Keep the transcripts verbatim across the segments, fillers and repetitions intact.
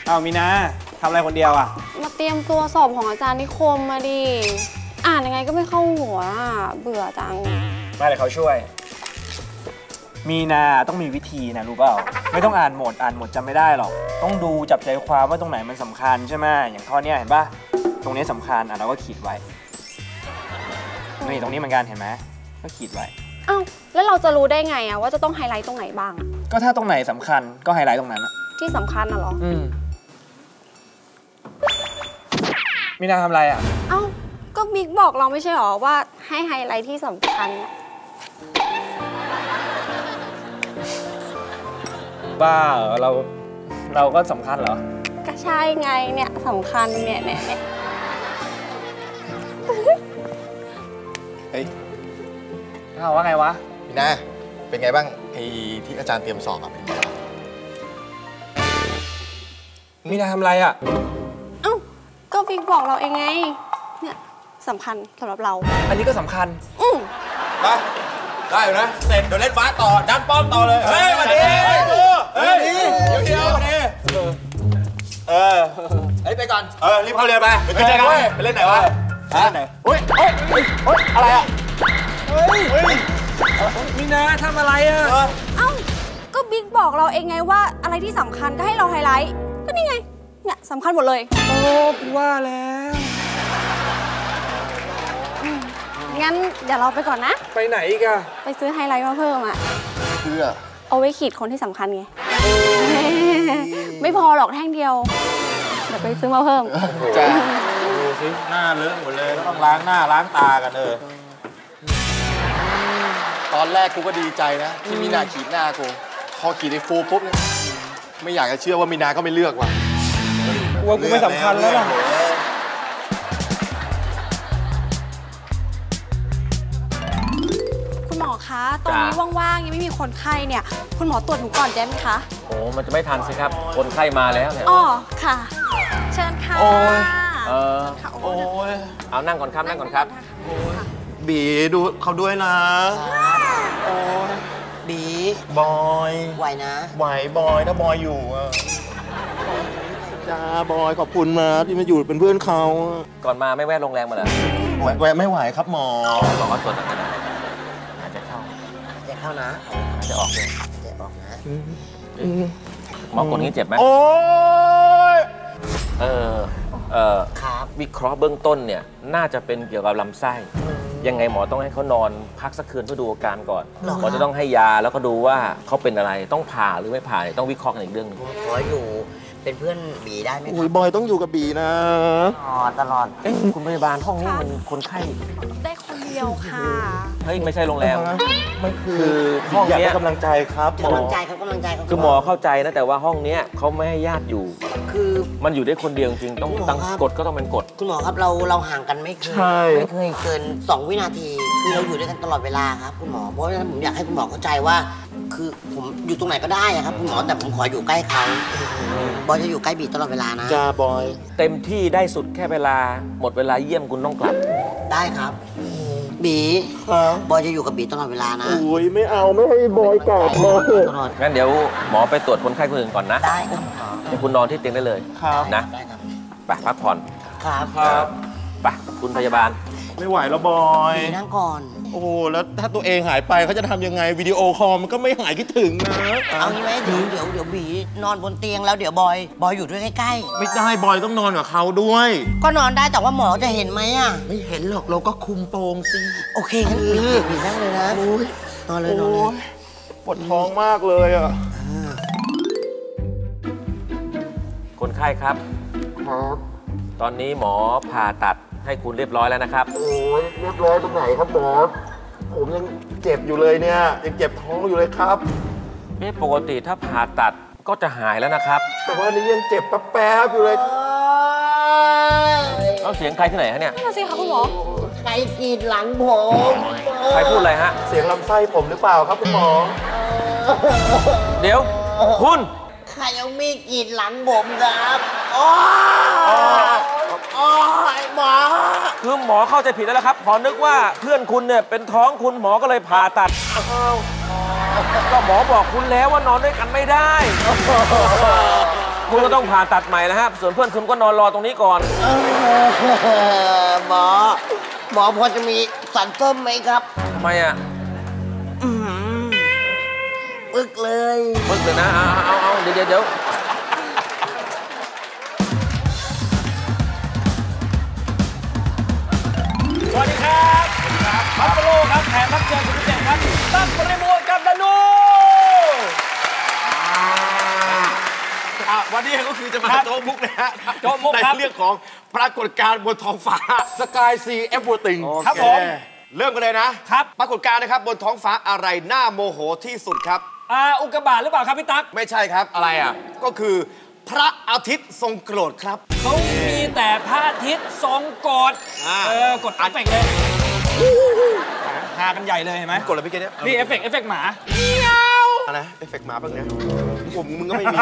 อ้าวมีนาทำอะไรคนเดียวอ่ะมาเตรียมตัวสอบของอาจารย์นิคมมาดิอ่านยังไงก็ไม่เข้าหัวเบื่อจังไม่เลยเขาช่วยมีนาต้องมีวิธีนะรู้เปล่าไม่ต้องอ่านหมดอ่านหมดจำไม่ได้หรอกต้องดูจับใจความว่าตรงไหนมันสำคัญใช่ไหมอย่างข้อนี้เห็นป่ะตรงนี้สำคัญอ่ะเราก็ขีดไว้นี่ตรงนี้เหมือนกันเห็นไหมก็ขีดไว้อ้าวแล้วเราจะรู้ได้ไงอะว่าจะต้องไฮไลท์ตรงไหนบ้างก็ถ้าตรงไหนสำคัญก็ไฮไลท์ตรงนั้นที่สำคัญน่ะเหรออืมมีนาทำอะไรอ่ะเอ้าก็บิ๊กบอกเราไม่ใช่หรอว่าให้ไฮไลท์ที่สำคัญบ้าเหรอเราเราก็สำคัญเหรอก็ใช่ไงเนี่ยสำคัญเนี่ยเนี่ยเนี่ยเฮ้ยเขาว่าไงวะมีนาเป็นไงบ้างไอ้ที่อาจารย์เตรียมสอบอะเป็นไงมีนาทำอะไรอ่ะเอ้าก็บิ๊กบอกเราเองไงเนี่ยสำคัญสำหรับเราอันนี้ก็สำคัญอืมไปได้อยู่นะเสร็จเดี๋ยวเล่นฟ้าต่อดันป้อมต่อเลยเฮ้ยมาดิเฮ้ยเดี๋ยวเดี๋ยวมาดิเออเฮ้ยไปก่อนเออรีบเข้าเรียนไปไปเจอกันไปเล่นไหนวะฮะไหนเฮ้ยเฮ้ยเฮ้ยอะไรอ่ะเฮ้ยเฮ้ยมีนาทำอะไรอ่ะเอ้าก็บิ๊กบอกเราเองไงว่าอะไรที่สำคัญก็ให้เราไฮไลท์ก็นี่ไงเนี่ยสำคัญหมดเลยโอ้ว่าแล้วงั้นเดี๋ยวเราไปก่อนนะไปไหนอีกอะไปซื้อไฮไลท์มาเพิ่มอะเพื่อเอาไว้ขีดคนที่สำคัญไงไม่พอหรอกแท่งเดียวเดี๋ยวไปซื้อมาเพิ่มจ้าดูสิหน้าเลอะหมดเลยต้องล้างหน้าล้างตากันเออตอนแรกกูก็ดีใจนะที่มีนาขีดหน้ากูพอขีดไอ้ฟูปุ๊บเนี่ยไม่อยากจะเชื่อว่ามีนาก็ไม่เลือกว่ะว่ากูไม่สำคัญแล้วล่ะคุณหมอคะตอนนี้ว่างๆยังไม่มีคนไข้เนี่ยคุณหมอตรวจหนูก่อนได้ไหมคะโอ้มันจะไม่ทันสิครับคนไข้มาแล้วเนี่ยอ๋อค่ะเชิญค่ะโอ้ยเออโอ้ยเอานั่งก่อนครับนั่งก่อนครับบีดูเขาด้วยนะโอ้ยบีบอยไหวนะไหวบอยถ้าบอยอยู่จ้าบอยขอบคุณนะที่มาอยู่เป็นเพื่อนเขาก่อนมาไม่แวะโรงแรมมาเหรอแวะไม่ไหวครับหมอหมอก็ตรวจกันนะอาจจะเข้าจะเข้านะอาจจะออกเลยจะออกนะหมอกดนี้เจ็บไหมโอ้ยเออเออวิเคราะห์เบื้องต้นเนี่ยน่าจะเป็นเกี่ยวกับลำไส้ยังไงหมอต้องให้เขานอนพักสักคืนเพื่อดูอาการก่อนหมอจะต้องให้ยาแล้วก็ดูว่าเขาเป็นอะไรต้องผ่าหรือไม่ผ่าต้องวิเคราะห์กันอีกเรื่องนึงขออยู่เป็นเพื่อนบีได้ไหมอุ้ยบอยต้องอยู่กับบีนะอ๋อตลอดเอ๊ะคุณพยาบาลห้องนี้มันคนไข้ได้คนเดียวค่ะเฮ้ยไม่ใช่โรงแรมมันคือห้องนี้กำลังใจครับกำลังใจครับกำลังใจครับคือหมอเข้าใจนะแต่ว่าห้องนี้เขาไม่ให้ญาติอยู่คือมันอยู่ได้คนเดียวจริงต้องตั้งกฎก็ต้องเป็นกฎคุณหมอครับเราเราห่างกันไม่เคยไม่เคยเกินสองวินาทีคือเราอยู่ด้วยกันตลอดเวลาครับคุณหมอเพราะฉะนั้นผมอยากให้คุณหมอเข้าใจว่าคือผมอยู่ตรงไหนก็ได้ครับคุณหมอแต่ผมขออยู่ใกล้เขาบอยจะอยู่ใกล้บีตลอดเวลานะจ้าบอยเต็มที่ได้สุดแค่เวลาหมดเวลาเยี่ยมคุณต้องกลับได้ครับบีบอยจะอยู่กับบีตลอดเวลานะโอ้ยไม่เอาไม่ให้บอยกลับเลยงั้นเดี๋ยวหมอไปตรวจคนไข้คนอื่นก่อนนะได้ครับเดี๋ยวคุณนอนที่เตียงได้เลยนะไปพักผ่อนครับครับไปคุณพยาบาลไม่ไหวแล้วบอยนั่งก่อนโอ้แล้วถ้าตัวเองหายไปเขาจะทำยังไงวิดีโอคอลมันก็ไม่หายคิดถึงนะเอางี้ไหมเดี๋ยวเดี๋ยวเดี๋ยวบีนอนบนเตียงแล้วเดี๋ยวบอยบอยอยู่ด้วยใกล้ๆไม่ได้บอยต้องนอนกับเขาด้วยก็นอนได้แต่ว่าหมอจะเห็นไหมอ่ะไม่เห็นหรอกเราก็คุมโปงสิโอเคงั้นบีบีนั่งเลยนะนอนเลยนอนเลยปวดท้องมากเลยอ่ะคนไข้ครับครับตอนนี้หมอผ่าตัดให้คุณเรียบร้อยแล้วนะครับโอ้ยเรียบร้อยตรงไหนครับหมอผมยังเจ็บอยู่เลยเนี่ยยังเจ็บท้องอยู่เลยครับนี่ปกติถ้าผ่าตัดก็จะหายแล้วนะครับแต่ว่านี้ยังเจ็บแป๊บๆอยู่เลยแล้วเสียงใครที่ไหนฮะเนี่ยนั่นสิคะคุณหมอใครกรีดหลังผมใครพูดอะไรฮะเสียงลำไส้ผมหรือเปล่าครับคุณหมอเดี๋ยวคุณใครเอามีดกรีดหลังผมครับโอ้ยหมอคือหมอเข้าใจผิดแล้วครับหมอนึกว่าเพื่อนคุณเนี่ยเป็นท้องคุณหมอก็เลยผ่าตัดก็หมอบอกคุณแล้วว่านอนด้วยกันไม่ได้คุณก็ต้องผ่าตัดใหม่นะฮะส่วนเพื่อนคุณก็นอนรอตรงนี้ก่อนหมอ หมอพอจะมีสันส้มไหมครับทำไมอ่ะอึกเลยมึกเลยนะ เอาเอาเอาเดี๋ยวเดี๋ยวเดี๋ยวสวัสดีครับบัฟฟาโลครับแขกรับเชิญคุณพิเศษครับตั้งบริบูรณ์กับดานูวันนี้ก็คือจะมาโจ๊กมุกนะฮะโจ๊กมุกครับในเรื่องของปรากฏการณ์บนท้องฟ้า Sky Sea Everything ครับผมเริ่มกันเลยนะครับ ปรากฏการณ์นะครับบนท้องฟ้าอะไรน่าโมโหที่สุดครับอ่าอุกกาบาตหรือเปล่าครับพี่ตั๊กไม่ใช่ครับอะไรอ่ะก็คือพระอาทิตย์ทรงโกรธครับเขามีแต่พระอาทิตย์ทรงกฎอ่าเออกดเอฟเฟกต์เลยหากันใหญ่เลยเห็นไหมกดอะไรพี่เกดเนี่ยนี่เอฟเฟกต์เอฟเฟกต์หมาอะไรเอฟเฟกต์มาบ้างเนี่ยผมมึงก็ไม่มี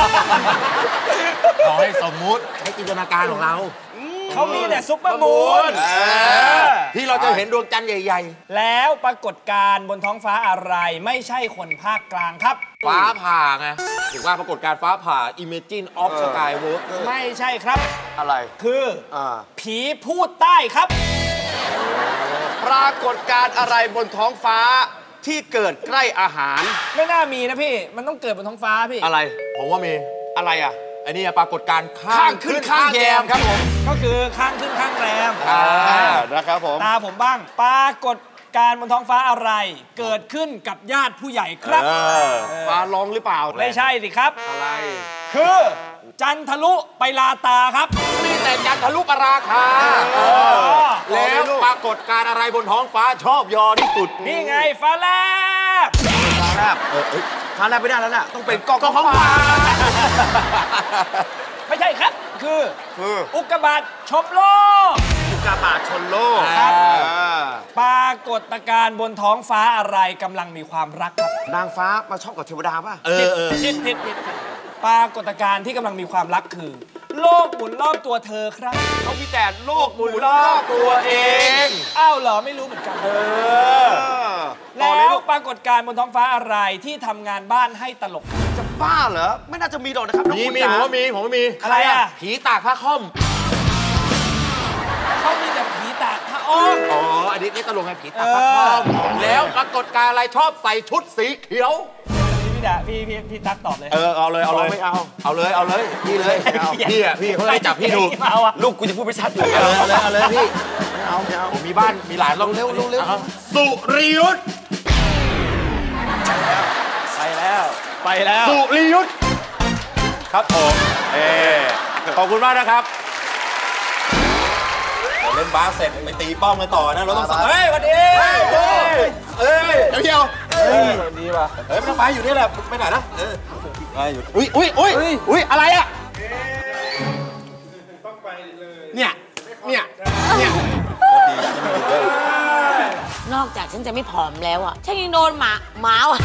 ขอให้สมมุติให้จินตนาการของเราเขามีแต่ซุปเปอร์มูนที่เราจะเห็นดวงจันทร์ใหญ่แล้วปรากฏการณ์บนท้องฟ้าอะไรไม่ใช่คนภาคกลางครับๆ ฟ้าผ่าไงถือว่าปรากฏการณ์ฟ้าผ่า Imagine of Skywalker ไม่ใช่ครับอะไรคืออ่าผีพูดใต้ครับปรากฏการณ์อะไรบนท้องฟ้าที่เกิดใกล้อาหารไม่น่ามีนะพี่ มันต้องเกิดบนท้องฟ้าพี่อะไร ผมว่ามีอะไรอ่ะไอ้นี่ปรากฏการณ์ข้างขึ้นข้างแยมครับผมก็คือข้างขึ้นข้างแรมอ่านะครับผมตาผมบ้าง ปรากฏการณ์บนท้องฟ้าอะไร เกิดขึ้นกับญาติผู้ใหญ่ครับเออฟ้าร้องหรือเปล่าไม่ใช่สิครับอะไรคือจันทรุไปลาตาครับมีแต่จันทรุปราคาแล้วปรากฏการณ์อะไรบนท้องฟ้าชอบยอที่สุดนี่ไงฟ้าแลบฟ้าแลบเออเอ้ยฟ้าแลบไม่ได้แล้วน่ะต้องเป็นกองของฟ้าไม่ใช่ครับ คือคืออุกกาบาตชมโลกอุกกาบาตชนโลกครับอ่าปรากฏการณ์บนท้องฟ้าอะไรกำลังมีความรักครับนางฟ้ามาชอบกับเทวดาป่ะเออเออผิดผิดผิดผิดปรากฏการณ์ที่กำลังมีความรักคือ โลกหมุนรอบตัวเธอครับเขามีแต่โลกหมุนรอบตัวเองอ้าวเหรอไม่รู้เหมือนกันเออต่อแล้เลยว ลูกปรากฏการณ์บนท้องฟ้าอะไรที่ทำงานบ้านให้ตลกจะบ้าเหรอไม่น่าจะมีดอกนะครับมีมีผมว่ามีผมว่ามีอะไรอ่ะผีตากผ้าค่อมเขามีแต่ผีตากผ้าอ้อมอ๋ออันนี้นี่ตลกไงผีตากผ้าค่อมเออแล้วปรากฏการณ์อะไรชอบใส่ชุดสีเขียวพี่ดาพี่พี่พี่ตั๊กตอบเลยเออเอาเลยเอาเลยไม่เอาเอาเลยเอาเลยพี่เลยพี่อ่ะพี่เขาให้จับพี่ถูกเอาอะลูกกูจะพูดไม่ชัดอยู่เอาเลยเอาเลยพี่ไม่เอาไม่เอาผมมีบ้านมีหลานลองเร็วเร็วเร็วสุริยุทธไปแล้วไปแล้วสุริยุทธครับผมเออขอบคุณมากนะครับเล่นบาสเสร็จไปตีป้อมกันต่อนะเราต้องเฮ้ยวันนี้เฮ้ยเฮ้ยเดี๋ยวเฮ้ยดีป่ะเฮ้ยไม่ต้องไปอยู่นี่แหละไปไหนนะเออไปอยู่อุ้ยอุ้ยอุ้ยอุ้ยอะไรอ่ะต้องไปเลยเนี่ยเนี่ยเนี่ยนอกจากฉันจะไม่ผอมแล้วอ่ะ ฉันยังโดนหมาหมาว่ะ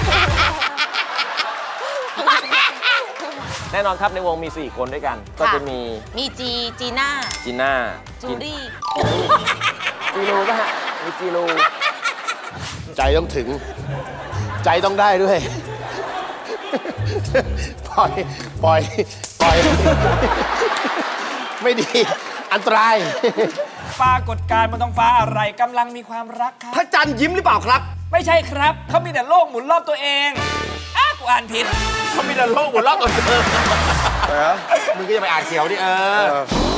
แน่นอนครับในวงมีสี่คนด้วยกัน ก็จะมีมีจีจีน่าจีน่าจูดี้จีรูป่ะฮะมีจีรูใจต้องถึง ใจต้องได้ด้วย ปล่อย ปล่อย ปล่อย ไม่ดี อันตรายปรากฏการณ์บนท้องฟ้าอะไรกำลังมีความรักครับพระจันทร์ยิ้มหรือเปล่าครับไม่ใช่ครับเขามีแต่โลกหมุนรอบตัวเองอ้ากูอ่านผิดเขามีแต่โลกหมุนรอบตัวเธอมึงก็จะไปอ่านเขียวดิเออ